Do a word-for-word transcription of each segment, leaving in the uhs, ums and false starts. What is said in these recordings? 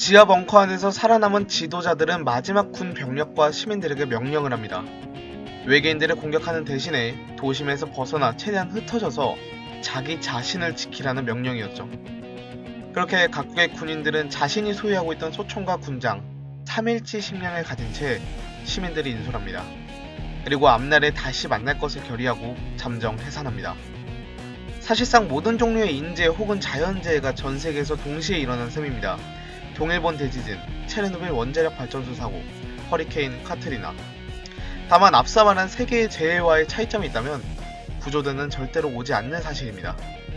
지하 벙커 안에서 살아남은 지도자들은 마지막 군 병력과 시민들에게 명령을 합니다. 외계인들을 공격하는 대신에 도심에서 벗어나 최대한 흩어져서 자기 자신을 지키라는 명령이었죠. 그렇게 각국의 군인들은 자신이 소유하고 있던 소총과 군장, 삼일치 식량을 가진 채 시민들이 인솔합니다. 그리고 앞날에 다시 만날 것을 결의하고 잠정 해산합니다. 사실상 모든 종류의 인재 혹은 자연재해가 전세계에서 동시에 일어난 셈입니다. 동일본 대지진, 체르노빌 원자력 발전소 사고, 허리케인 카트리나. 다만 앞서 말한 세 개의 재해와의 차이점이 있다면 구조대는 절대로 오지 않는 사실입니다.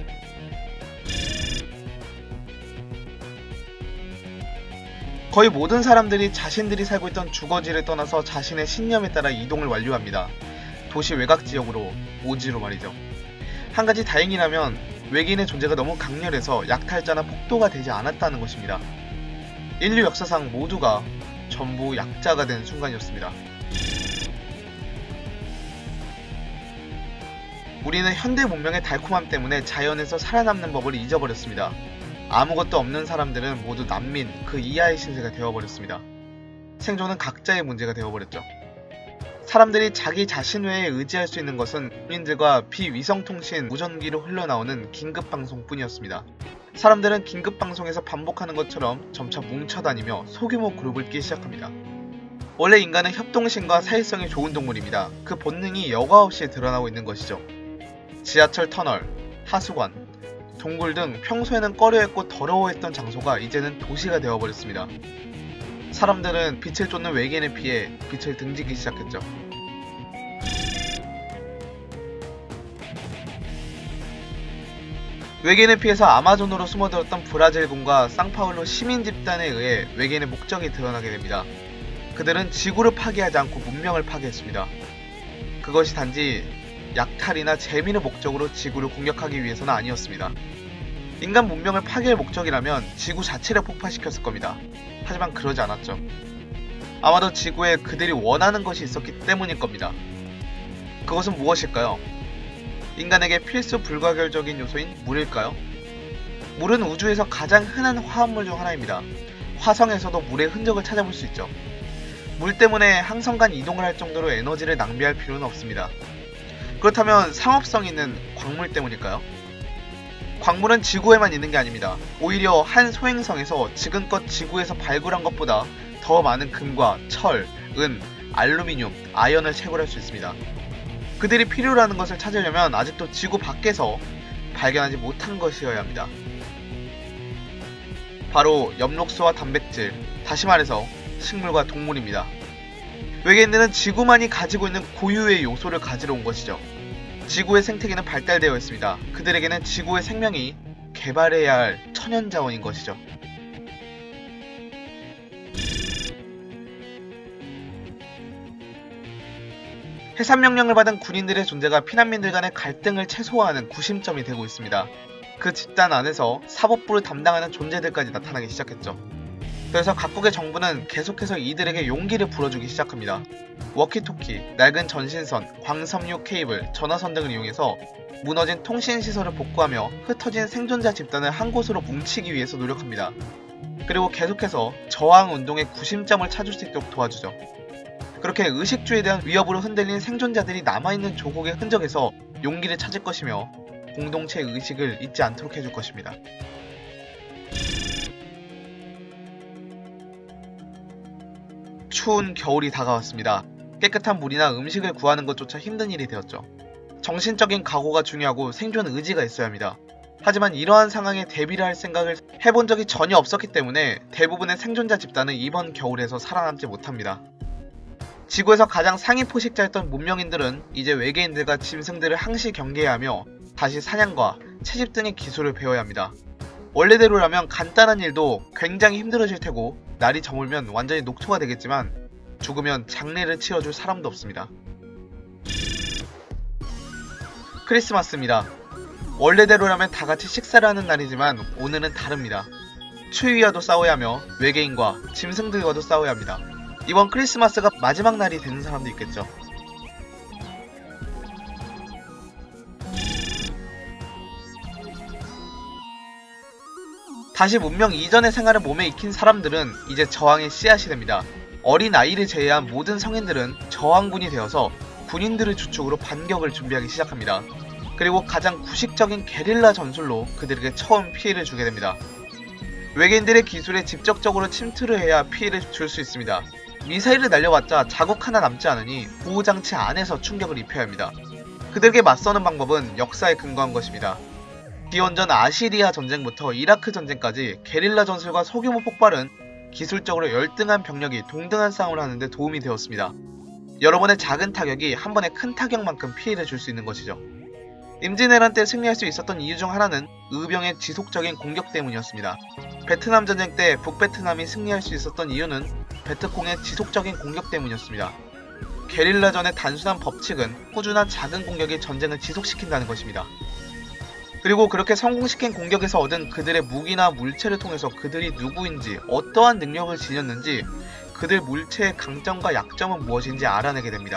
거의 모든 사람들이 자신들이 살고 있던 주거지를 떠나서 자신의 신념에 따라 이동을 완료합니다. 도시 외곽 지역으로, 오지로 말이죠. 한 가지 다행이라면 외계인의 존재가 너무 강렬해서 약탈자나 폭도가 되지 않았다는 것입니다. 인류 역사상 모두가 전부 약자가 된 순간이었습니다. 우리는 현대 문명의 달콤함 때문에 자연에서 살아남는 법을 잊어버렸습니다. 아무것도 없는 사람들은 모두 난민, 그 이하의 신세가 되어버렸습니다. 생존은 각자의 문제가 되어버렸죠. 사람들이 자기 자신 외에 의지할 수 있는 것은 군인들과 비위성통신 무전기로 흘러나오는 긴급방송 뿐이었습니다. 사람들은 긴급방송에서 반복하는 것처럼 점차 뭉쳐다니며 소규모 그룹을 끼기 시작합니다. 원래 인간은 협동심과 사회성이 좋은 동물입니다. 그 본능이 여과 없이 드러나고 있는 것이죠. 지하철 터널, 하수관, 동굴 등 평소에는 꺼려했고 더러워했던 장소가 이제는 도시가 되어버렸습니다. 사람들은 빛을 쫓는 외계인에 피해 빛을 등지기 시작했죠. 외계인에 피해서 아마존으로 숨어들었던 브라질군과 상파울루 시민 집단에 의해 외계인의 목적이 드러나게 됩니다. 그들은 지구를 파괴하지 않고 문명을 파괴했습니다. 그것이 단지 약탈이나 재미의 목적으로 지구를 공격하기 위해서는 아니었습니다. 인간 문명을 파괴할 목적이라면 지구 자체를 폭파시켰을 겁니다. 하지만 그러지 않았죠. 아마도 지구에 그들이 원하는 것이 있었기 때문일 겁니다. 그것은 무엇일까요? 인간에게 필수 불가결적인 요소인 물일까요? 물은 우주에서 가장 흔한 화합물 중 하나입니다. 화성에서도 물의 흔적을 찾아볼 수 있죠. 물 때문에 항성간 이동을 할 정도로 에너지를 낭비할 필요는 없습니다. 그렇다면 상업성 있는 광물 때문일까요? 광물은 지구에만 있는 게 아닙니다. 오히려 한 소행성에서 지금껏 지구에서 발굴한 것보다 더 많은 금과 철, 은, 알루미늄, 아연을 채굴할 수 있습니다. 그들이 필요로 하는 것을 찾으려면 아직도 지구 밖에서 발견하지 못한 것이어야 합니다. 바로 엽록소와 단백질, 다시 말해서 식물과 동물입니다. 외계인들은 지구만이 가지고 있는 고유의 요소를 가지러 온 것이죠. 지구의 생태계는 발달되어 있습니다. 그들에게는 지구의 생명이 개발해야 할 천연자원인 것이죠. 해산명령을 받은 군인들의 존재가 피난민들 간의 갈등을 최소화하는 구심점이 되고 있습니다. 그 집단 안에서 사법부를 담당하는 존재들까지 나타나기 시작했죠. 그래서 각국의 정부는 계속해서 이들에게 용기를 불어주기 시작합니다. 워키토키, 낡은 전신선, 광섬유 케이블, 전화선 등을 이용해서 무너진 통신시설을 복구하며 흩어진 생존자 집단을 한 곳으로 뭉치기 위해서 노력합니다. 그리고 계속해서 저항운동의 구심점을 찾을 수 있도록 도와주죠. 그렇게 의식주에 대한 위협으로 흔들린 생존자들이 남아있는 조국의 흔적에서 용기를 찾을 것이며 공동체의 의식을 잊지 않도록 해줄 것입니다. 추운 겨울이 다가왔습니다. 깨끗한 물이나 음식을 구하는 것조차 힘든 일이 되었죠. 정신적인 각오가 중요하고 생존 의지가 있어야 합니다. 하지만 이러한 상황에 대비를 할 생각을 해본 적이 전혀 없었기 때문에 대부분의 생존자 집단은 이번 겨울에서 살아남지 못합니다. 지구에서 가장 상위 포식자였던 문명인들은 이제 외계인들과 짐승들을 항시 경계해야 하며 다시 사냥과 채집 등의 기술을 배워야 합니다. 원래대로라면 간단한 일도 굉장히 힘들어질 테고 날이 저물면 완전히 녹초가 되겠지만 죽으면 장례를 치러줄 사람도 없습니다. 크리스마스입니다. 원래대로라면 다같이 식사를 하는 날이지만 오늘은 다릅니다. 추위와도 싸워야 하며 외계인과 짐승들과도 싸워야 합니다. 이번 크리스마스가 마지막 날이 되는 사람도 있겠죠. 다시 문명 이전의 생활을 몸에 익힌 사람들은 이제 저항의 씨앗이 됩니다. 어린 아이를 제외한 모든 성인들은 저항군이 되어서 군인들을 주축으로 반격을 준비하기 시작합니다. 그리고 가장 구식적인 게릴라 전술로 그들에게 처음 피해를 주게 됩니다. 외계인들의 기술에 직접적으로 침투를 해야 피해를 줄 수 있습니다. 미사일을 날려봤자 자국 하나 남지 않으니 보호장치 안에서 충격을 입혀야 합니다. 그들에게 맞서는 방법은 역사에 근거한 것입니다. 기원전 아시리아 전쟁부터 이라크 전쟁까지 게릴라 전술과 소규모 폭발은 기술적으로 열등한 병력이 동등한 싸움을 하는데 도움이 되었습니다. 여러분의 작은 타격이 한 번에 큰 타격만큼 피해를 줄 수 있는 것이죠. 임진왜란 때 승리할 수 있었던 이유 중 하나는 의병의 지속적인 공격 때문이었습니다. 베트남 전쟁 때 북베트남이 승리할 수 있었던 이유는 베트콩의 지속적인 공격 때문이었습니다. 게릴라전의 단순한 법칙은 꾸준한 작은 공격이 전쟁을 지속시킨다는 것입니다. 그리고 그렇게 성공시킨 공격에서 얻은 그들의 무기나 물체를 통해서 그들이 누구인지, 어떠한 능력을 지녔는지, 그들 물체의 강점과 약점은 무엇인지 알아내게 됩니다.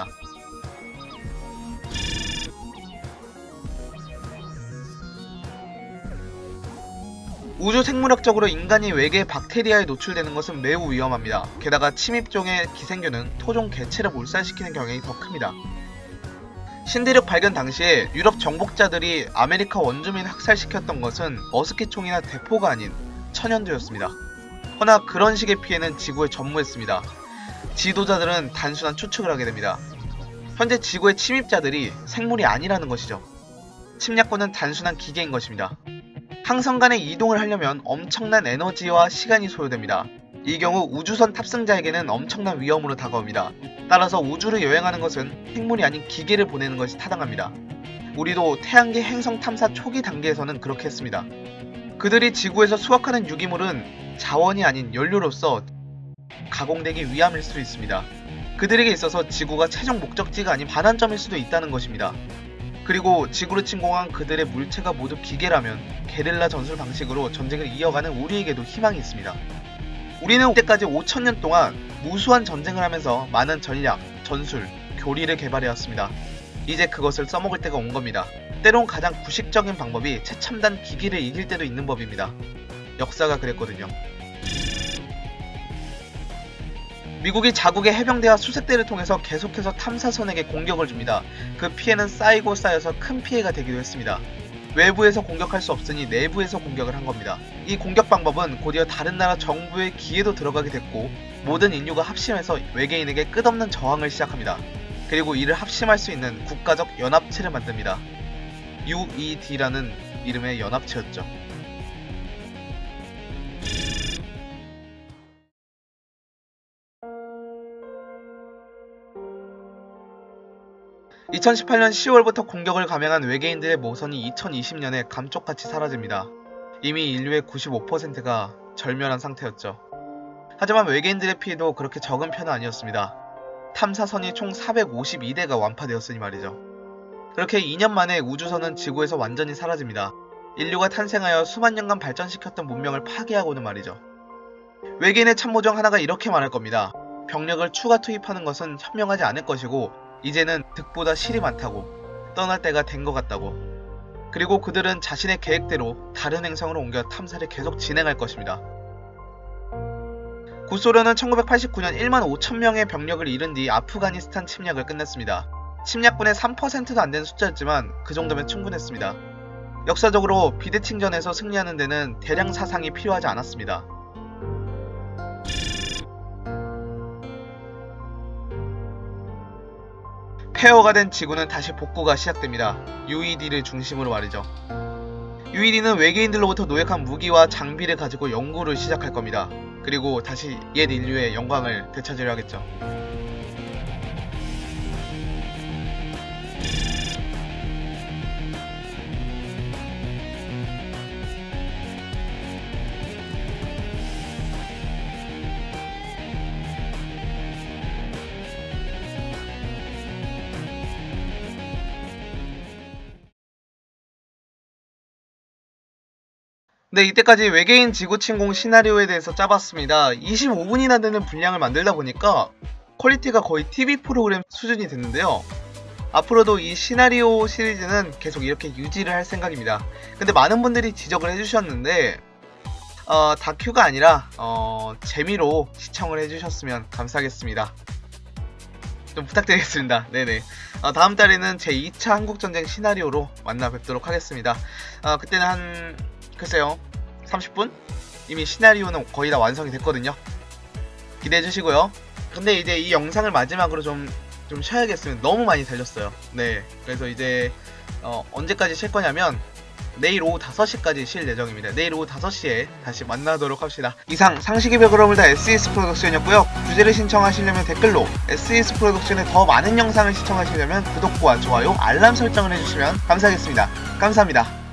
우주 생물학적으로 인간이 외계 박테리아에 노출되는 것은 매우 위험합니다. 게다가 침입종의 기생균은 토종 개체를 몰살시키는 경향이 더 큽니다. 신대륙 발견 당시에 유럽 정복자들이 아메리카 원주민 학살시켰던 것은 머스킷총이나 대포가 아닌 천연두였습니다. 허나 그런 식의 피해는 지구에 전무했습니다. 지도자들은 단순한 추측을 하게 됩니다. 현재 지구의 침입자들이 생물이 아니라는 것이죠. 침략군은 단순한 기계인 것입니다. 항성 간의 이동을 하려면 엄청난 에너지와 시간이 소요됩니다. 이 경우 우주선 탑승자에게는 엄청난 위험으로 다가옵니다. 따라서 우주를 여행하는 것은 생물이 아닌 기계를 보내는 것이 타당합니다. 우리도 태양계 행성 탐사 초기 단계에서는 그렇게 했습니다. 그들이 지구에서 수확하는 유기물은 자원이 아닌 연료로서 가공되기 위함일 수도 있습니다. 그들에게 있어서 지구가 최종 목적지가 아닌 반환점일 수도 있다는 것입니다. 그리고 지구를 침공한 그들의 물체가 모두 기계라면 게릴라 전술 방식으로 전쟁을 이어가는 우리에게도 희망이 있습니다. 우리는 이때까지 오천 년 동안 무수한 전쟁을 하면서 많은 전략, 전술, 교리를 개발해왔습니다. 이제 그것을 써먹을 때가 온 겁니다. 때론 가장 구식적인 방법이 최첨단 기기를 이길 때도 있는 법입니다. 역사가 그랬거든요. 미국이 자국의 해병대와 수색대를 통해서 계속해서 탐사선에게 공격을 줍니다. 그 피해는 쌓이고 쌓여서 큰 피해가 되기도 했습니다. 외부에서 공격할 수 없으니 내부에서 공격을 한 겁니다. 이 공격 방법은 곧이어 다른 나라 정부의 귀에도 들어가게 됐고 모든 인류가 합심해서 외계인에게 끝없는 저항을 시작합니다. 그리고 이를 합심할 수 있는 국가적 연합체를 만듭니다. 유 이 디라는 이름의 연합체였죠. 이천십팔 년 시월부터 공격을 감행한 외계인들의 모선이 이천이십 년에 감쪽같이 사라집니다. 이미 인류의 구십오 퍼센트가 절멸한 상태였죠. 하지만 외계인들의 피해도 그렇게 적은 편은 아니었습니다. 탐사선이 총 사백오십이 대가 완파되었으니 말이죠. 그렇게 이 년 만에 우주선은 지구에서 완전히 사라집니다. 인류가 탄생하여 수만 년간 발전시켰던 문명을 파괴하고는 말이죠. 외계인의 참모 중 하나가 이렇게 말할 겁니다. 병력을 추가 투입하는 것은 현명하지 않을 것이고 이제는 득보다 실이 많다고, 떠날 때가 된 것 같다고. 그리고 그들은 자신의 계획대로 다른 행성으로 옮겨 탐사를 계속 진행할 것입니다. 구소련은 천구백팔십구 년 일만 오천 명의 병력을 잃은 뒤 아프가니스탄 침략을 끝냈습니다. 침략군의 삼 퍼센트도 안 되는 숫자였지만 그 정도면 충분했습니다. 역사적으로 비대칭전에서 승리하는 데는 대량 사상이 필요하지 않았습니다. 폐허가 된 지구는 다시 복구가 시작됩니다. 유 이 디를 중심으로 말이죠. 유 이 디는 외계인들로부터 노획한 무기와 장비를 가지고 연구를 시작할 겁니다. 그리고 다시 옛 인류의 영광을 되찾으려 하겠죠. 네, 이때까지 외계인 지구 침공 시나리오에 대해서 짜봤습니다. 이십오 분이나 되는 분량을 만들다 보니까 퀄리티가 거의 티비 프로그램 수준이 됐는데요. 앞으로도 이 시나리오 시리즈는 계속 이렇게 유지를 할 생각입니다. 근데 많은 분들이 지적을 해주셨는데 어, 다큐가 아니라 어, 재미로 시청을 해주셨으면 감사하겠습니다. 좀 부탁드리겠습니다. 네네. 어, 다음 달에는 제이 차 한국전쟁 시나리오로 만나 뵙도록 하겠습니다. 어, 그때는 한 글쎄요 삼십 분? 이미 시나리오는 거의 다 완성이 됐거든요. 기대해 주시고요. 근데 이제 이 영상을 마지막으로 좀, 좀 쉬어야겠으면 너무 많이 달렸어요. 네. 그래서 이제 어, 언제까지 쉴 거냐면 내일 오후 다섯 시까지 쉴 예정입니다. 내일 오후 다섯 시에 다시 만나도록 합시다. 이상 상식의 벽을 물다 에스이에스 프로덕션이었고요. 주제를 신청하시려면 댓글로, 에스이에스 프로덕션의 더 많은 영상을 시청하시려면 구독과 좋아요, 알람 설정을 해주시면 감사하겠습니다. 감사합니다.